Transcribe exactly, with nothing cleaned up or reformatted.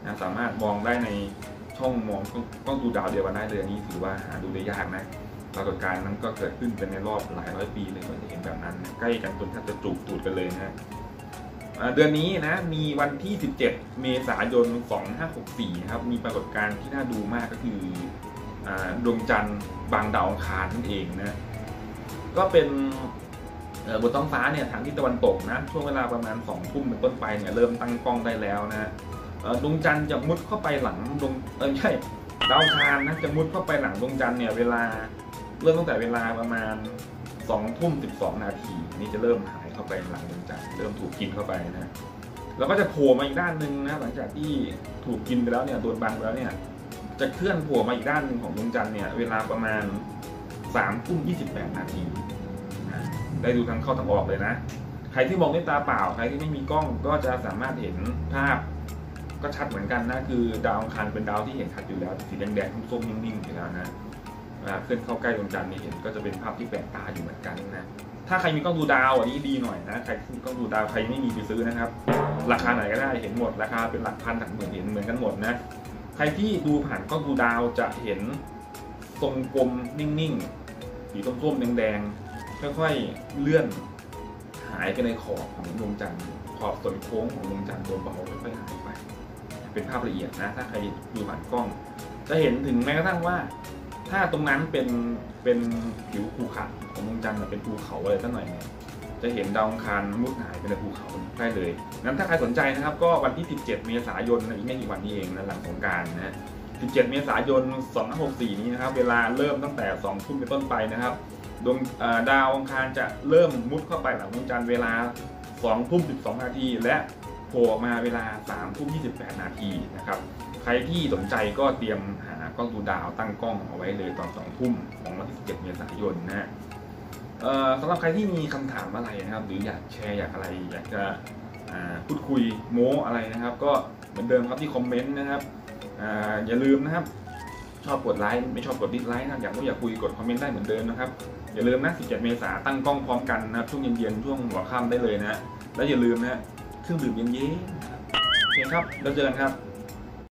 นะสามารถมองได้ในช่องมองกล้องดูดาวเดียวกันได้เลยนี่ถือว่าหาดูได้ยากนะปรากฏการณ์นั้นก็เกิดขึ้นเป็นในรอบหลายร้อยปีเลยกว่าจะเห็นแบบนั้นใกล้กันจนแทบจะจูบตูดกันเลยนะเดือนนี้นะมีวันที่สิบเจ็ดเมษายนสองพันห้าร้อยหกสิบสี่ครับมีปรากฏการณ์ที่น่าดูมากก็คือดวงจันทร์บางดาวอังคารนั่นเองนะก็เป็นบนท้องฟ้าเนี่ยทางทิศตะวันตกนะช่วงเวลาประมาณสองทุ่มเป็นต้นไปเนี่ยเริ่มตั้งกล้องได้แล้วนะดวงจันทร์จะมุดเข้าไปหลังดวงเออใช่ดาวอังคารนะจะมุดเข้าไปหลังดวงจันทร์เนี่ยเวลาเริ่มตั้งแต่เวลาประมาณสองทุ่มสิบสองนาทีนี่จะเริ่มหายเข้าไปหลังดวงจันทร์เริ่มถูกกินเข้าไปนะแล้วก็จะโผล่มาอีกด้านหนึ่งนะหลังจากที่ถูกกินไปแล้วเนี่ยโดนบังไปแล้วเนี่ยจะเคลื่อนโผล่มาอีกด้านหนึ่งของดวงจันทร์เนี่ยเวลาประมาณสามทุ่มยี่สิบแปดนาทีได้ดูทั้งเข้าทั้งออกเลยนะใครที่มองด้วยตาเปล่าใครที่ไม่มีกล้องก็จะสามารถเห็นภาพก็ชัดเหมือนกันนะคือดาวอังคารเป็นดาวที่เห็นชัดอยู่แล้วสีแดงๆส้มๆนิ่งๆอยู่แล้วนะเคลื่อนเข้าใกล้ดวงจันทร์นี่เห็นก็จะเป็นภาพที่แปลกตาอยู่เหมือนกันนะถ้าใครมีกล้องดูดาวอันนี้ดีหน่อยนะใครมีกล้องดูดาวใครไม่มีไปซื้อนะครับราคาไหนก็ได้เห็นหมดราคาเป็นหลักพันหลักหมื่นเห็นเหมือนกันหมดนะใครที่ดูผ่านกล้องดูดาวจะเห็นทรงกลมนิ่งๆสีส้มๆแดงๆค่อยๆเลื่อนหายไปในขอบของดวงจันทร์ขอบส่วนโค้งของดวงจันทร์ตัวเบาค่อยๆหายไปเป็นภาพละเอียดนะถ้าใครดูผ่านกล้องจะเห็นถึงแม้กระทั่งว่าถ้าตรงนั้นเป็นเป็นผิวภูเขาของดวงจันทร์เป็นภูเขาอะไรสักหน่อยเนี่ยจะเห็นดาวอังคารมุดหายไปในภูเขาได้เลยงั้นถ้าใครสนใจนะครับก็วันที่สิบเจ็ดเมษายนอีกไม่กี่วันนี้เองนะหลังสงกรานต์นะสิบเจ็ดเมษายนสองพันห้าร้อยหกสิบสี่นี้นะครับเวลาเริ่มตั้งแต่สองทุ่มเป็นต้นไปนะครับดวงดาวอังคารจะเริ่มมุดเข้าไปหลังดวงจันทร์เวลาสองทุ่มสิบสองนาทีและโผล่มาเวลาสามทุ่มยี่สิบแปดนาทีนะครับใครที่สนใจก็เตรียมหากล้องดูดาวตั้งกล้องเอาไว้เลยตอนสองทุ่มของวันที่สิบเจ็ดเมษายนนะสำหรับใครที่มีคำถามอะไรนะครับหรืออยากแชร์อยากอะไรอยากจะพูดคุยโม้อะไรนะครับก็เหมือนเดิมครับที่คอมเมนต์นะครับอย่าลืมนะครับชอบกดไลค์ไม่ชอบกดดิสไลค์นะอยากรู้อยากคุยกดคอมเมนต์ได้เหมือนเดิมนะครับอย่าลืมนะสิบเจ็ดเมษายนตั้งกล้องพร้อมกันนะครับช่วงเย็นๆช่วงหัวค่ำได้เลยนะแล้วอย่าลืมนะเครื่องดื่มเย็นๆโอเคครับแล้วเจอกันครับ